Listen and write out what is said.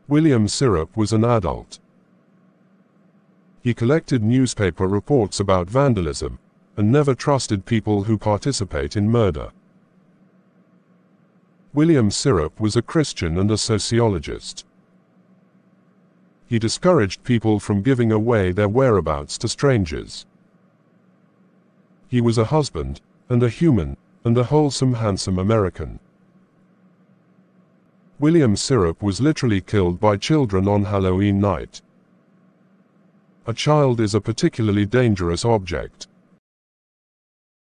William Syrup was an adult. He collected newspaper reports about vandalism, and never trusted people who participate in murder. William Syrup was a Christian and a sociologist. He discouraged people from giving away their whereabouts to strangers. He was a husband, and a human, and a wholesome, handsome American. William Syrup was literally killed by children on Halloween night. A child is a particularly dangerous object.